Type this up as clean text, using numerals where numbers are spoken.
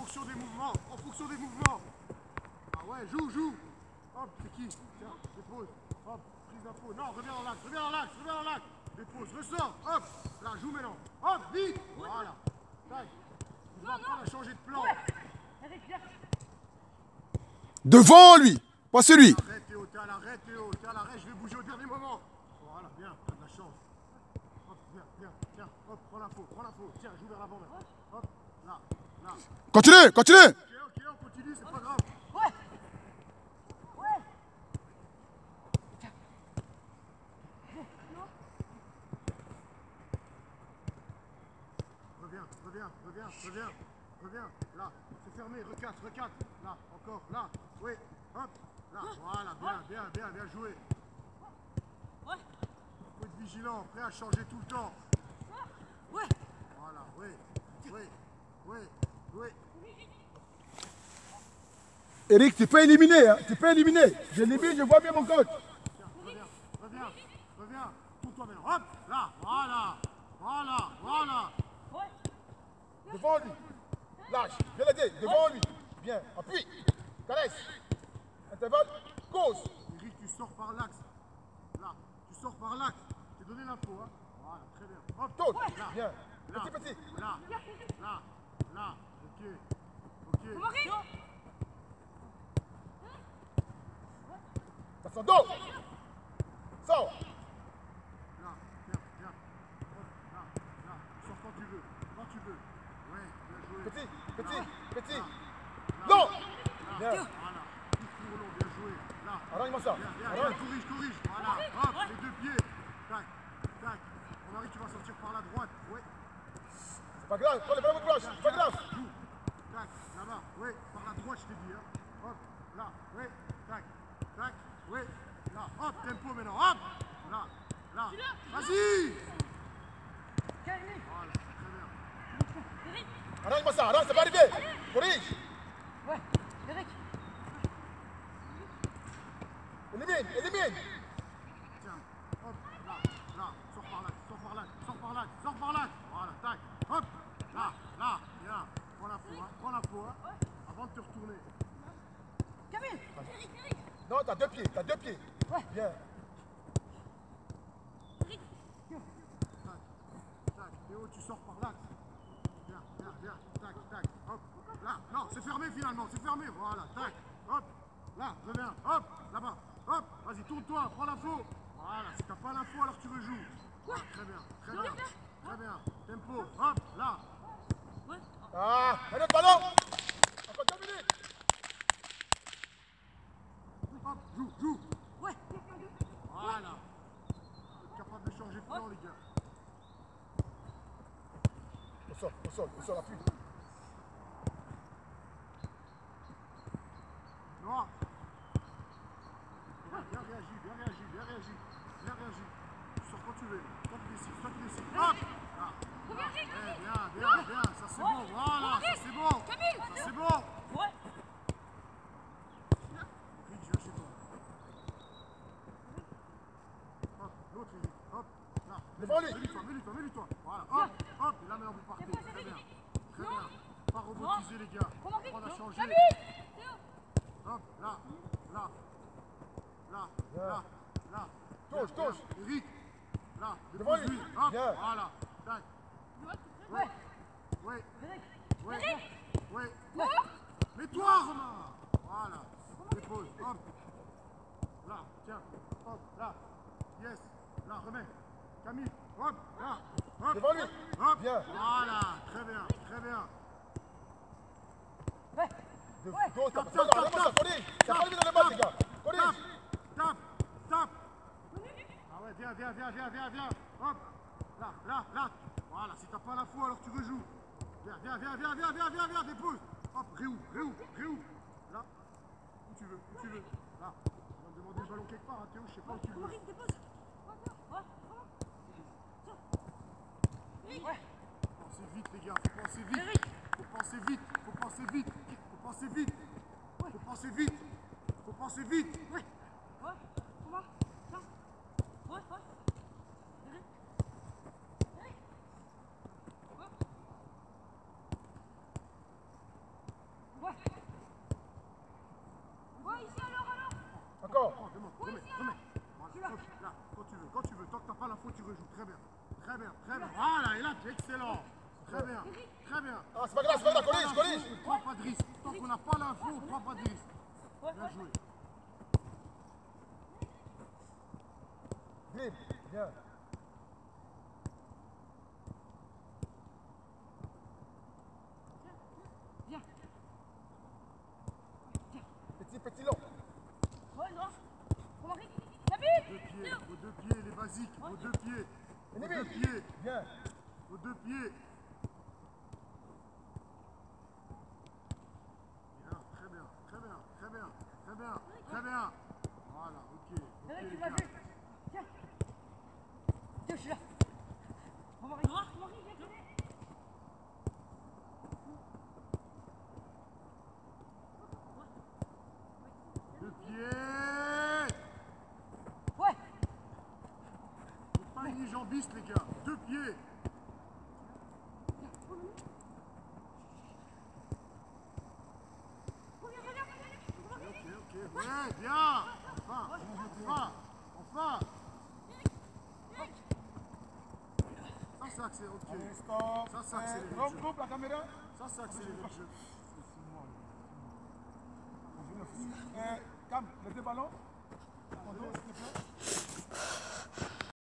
fonction des mouvements, en fonction des mouvements. Ah ouais, joue, joue. Hop, c'est qui? Tiens, dépose. Hop, prise d'info. Non, reviens dans l'axe, reviens dans l'axe, reviens dans l'axe. Dépose, ressort. Hop, là, joue maintenant. Hop, vite. Voilà. Tac. Tu vas apprendre à changer de plan. Devant lui, pas celui. Arrête Théo, t'es à l'arrêt Théo, t'es à l'arrêt, je vais bouger au dernier moment. Voilà, bien, t'as de la chance. Hop, viens, viens, tiens, hop, prends l'info, tiens, joue vers l'avant maintenant. Hop, là, là. Continue, continue. Ok, on continue, c'est pas grave. Ouais. Ouais. Reviens, là, c'est fermé, recadre, là, encore, là, oui, hop, là, voilà, bien joué. Ouais. Faut être vigilant, prêt à changer tout le temps. Ouais. Voilà, oui. Eric, tu peux éliminer, hein? Tu peux éliminer. J'élimine, je vois bien mon coach. Tiens, reviens, tourne-toi maintenant, hop, là, voilà. Ouais. Devant lui. Lâche, viens l'aider, devant lui. Bien, appuie. Caresse. Intervalle, cause. Eric, tu sors par l'axe. Là, tu sors par l'axe. Je t'ai donné l'info, hein. Voilà, très bien. Hop, Tourne, là, bien. là, Petit. là, ok. Passe son dos. Sors. Là, viens. Hop, là, tu sors quand tu veux. Ouais, bien joué. Petit. Là. Non. Là, Bien. voilà. Coup de long, bien joué. Là. Arrange-moi ça. Bien, corrige. Voilà, hop, les deux pieds. Tac. Henri, tu vas sortir par la droite. Ouais. C'est pas grave, prends les ballons de gauche, c'est pas grave. Joue. Tac, là-bas. Ouais, par la droite, je t'ai dit. Hein. Hop, là. Ouais, tac. Ouais, là. Hop, tempo maintenant. Hop. Là. Vas-y. Voilà, très bien. Arrange-moi ça, arrange, ça va arriver. Corrige. Ouais. Eric. Élimine. Tiens, hop, là. Sors par là. Voilà, tac. Hop, là. Bien. Prends l'info, hein. Avant de te retourner. Camille. Non, t'as deux pieds. Ouais. Bien. Tac. Théo, tu sors par l'axe. Bien. Tac. Hop. Là. Non, c'est fermé finalement. Voilà. Tac. Hop. Là, reviens. Hop. Là-bas. Hop. Vas-y, tourne-toi. Prends l'info. Voilà. Si t'as pas l'info, alors tu veux jouer. Voilà, très bien. Tempo. Hop. Là. Ouais. Ah, un autre ballon. Encore 2 minutes. Hop. Joue. Ouais. Voilà. Vous êtes capable de changer de plan, les gars. Au sol, appuie. Noir. Bien réagi. Tu sors quand tu veux. Toi qui décides. Hop. Là. Bien. Ça c'est bon. Voilà. Ça c'est bon. Ouais. Vite, je viens chez toi. Hop. L'autre, Eric. Hop. Là. Devant lui. Mets-lui-toi. Voilà. Hop. Et là maintenant vous partez. Très bien. Pas robotiser les gars. On a changé. Hop. Là. Touche. Eric. Là. Devant Dépose lui. Hop. Bien. Voilà. Tac. Ouais. Ouais. Mets-toi, Romain. Voilà. Dépose. Hop. Là. Tiens. Hop. Là. Yes. Là. Remets. Camille. Hop. Là. Hop. Devant lui. Hop. Bien. Voilà. Très bien. Ouais. Dos, Tape. arrange-moi ça, corrige. Ça va arriver dans les balles, les gars. Corrige. Tape. Ah ouais, viens. Hop. Là. Voilà, si t'as pas l'info, alors tu rejoues. Viens, dépose. Hop, réouvre. Là. Où tu veux. Là. On va te demander le ballon quelque part, hein, Théo, je sais pas où tu veux. Henri, dépose. Ouais. Pensez vite, les gars, faut penser vite. Faut penser vite. Ouais. Comment? Tiens. Ouais. Eric. pas la faute, tu rejoues. Très bien. Très bien, très bien. Voilà, et là, tu es excellent. Très bien, très bien. Ah, c'est pas grave, collige, collige. On ne prend pas de risque. Tant qu'on n'a pas l'info, on ne prend pas de risque. Bien joué. Dribble, bien. Viens. Petit long. Ouais, non. Romaric, David. Aux deux pieds, les basiques. Aux deux pieds. Aux deux pieds. Bien. Aux deux pieds. Bien, très bien, très bien, très bien, très bien, très bien. Voilà, ok. Ok, Tu les m'as gars. vu. Tiens. Tiens, je suis là. Romaric, Romaric, viens. Deux pieds. Ouais. Faut pas une jambiste, les gars. Deux pieds. Ok. Ouais, bien. Enfin. Ça, c'est accéléré. Ok. Allez, stop. Ça, c'est accéléré le jeu. Coupe la caméra. Ça, c'est accéléré le jeu. Cam, les deux ballons. S'il te plaît.